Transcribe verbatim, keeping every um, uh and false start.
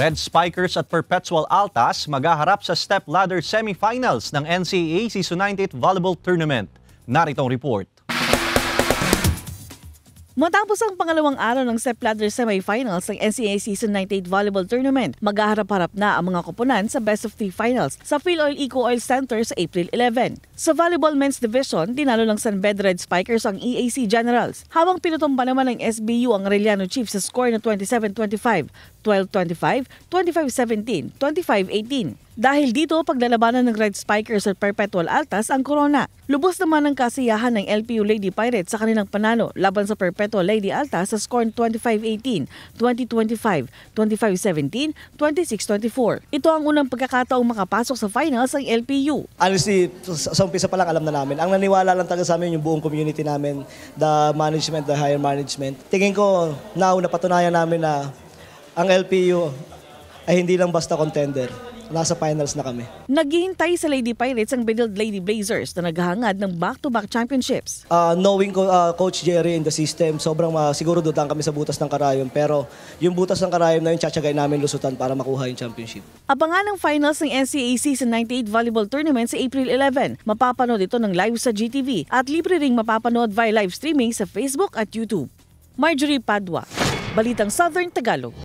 Red Spikers at Perpetual Altas maghaharap sa stepladder semifinals ng N C A A Season ninety-eight Volleyball Tournament. Narito ang report. Matapos ang pangalawang araw ng stepladder semifinals ng N C A A Season ninety-eight Volleyball Tournament, maghaharap-harap na ang mga koponan sa best of three finals sa Philoil Eco Oil Center sa April eleven. Sa Volleyball Men's Division, tinalo ng San Bed Red Spikers ang E A C Generals, habang pinutumba naman ng S B U ang Arellano Chiefs sa score na twenty-seven twenty-five, twelve twenty-five, twenty-five seventeen, twenty-five eighteen. Dahil dito, paglalabanan ng Red Spikers at Perpetual Altas ang korona. Lubos naman ang kasiyahan ng L P U Lady Pirates sa kanilang panalo laban sa Perpetual Lady Altas sa score twenty-five eighteen, twenty twenty-five, twenty-five seventeen, twenty-six twenty-four. Ito ang unang pagkakataong makapasok sa finals ng L P U. Honestly, sa umpisa pa lang alam na namin. Ang naniwala lang talaga sa amin yung buong community namin, the management, the higher management. Tingin ko, now napatunayan namin na ang L P U ay hindi lang basta contender. Nasa finals na kami. Naghihintay sa Lady Pirates ang Benilde Lady Blazers na naghahangad ng back-to-back championships. Uh, knowing ko, uh, Coach Jerry in the system, sobrang uh, siguro dudang kami sa butas ng karayom. Pero yung butas ng karayom na yun, tsatsagay namin lusutan para makuha yung championship. Abangan ang finals ng N C A A Season ninety-eight Volleyball Tournament sa April eleven. Mapapanood ito ng live sa G T V at libre ring mapapanood via live streaming sa Facebook at YouTube. Marjorie Padua, Balitang Southern Tagalog.